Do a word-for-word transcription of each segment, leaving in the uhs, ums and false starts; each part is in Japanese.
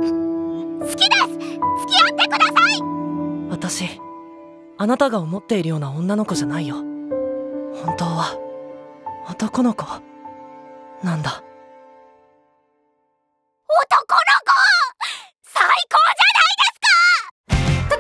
好きです。付き合ってください。 私、あなたが思っているような女の子じゃないよ。本当は男の子なんだ。 男の子、最高じゃないですか。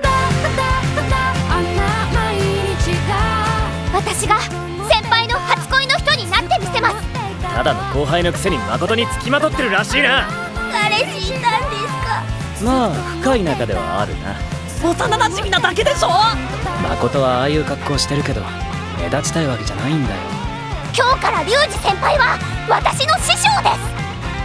私が先輩の初恋の人になってみせます。 ただの後輩のくせに誠に付きまとってるらしいな。 彼氏いたんですか。 まあ深い仲ではあるな。 幼馴染なだけでしょ。 誠はああいう格好してるけど目立ちたいわけじゃないんだよ。 今日から龍二先輩は私の師匠です。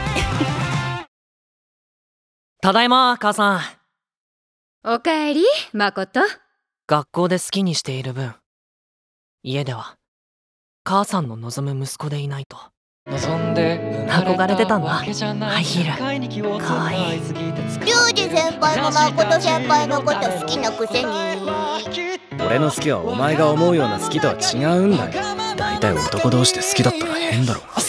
ただいま、母さん。 おかえり、誠。 学校で好きにしている分、家では母さんの望む息子でいないと憧れてたんだ。ハイヒールかわいい。 龍二先輩も誠先輩のこと好きなくせに。 俺の好きはお前が思うような好きとは違うんだよ。大体男同士で好きだったら変だろ。 さっ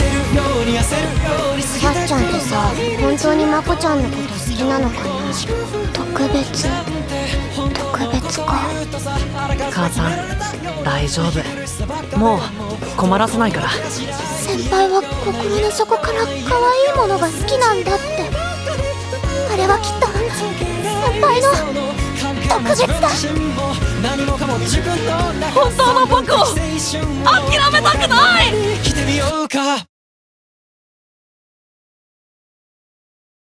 ちゃんってさ、本当にまこちゃんのこと好きなのかな。特別特別か。 母さん、大丈夫。もう困らせないから。 先輩は心の底から可愛いものが好きなんだって。あれはきっと先輩の特別だ。 本当の僕を諦めたくない。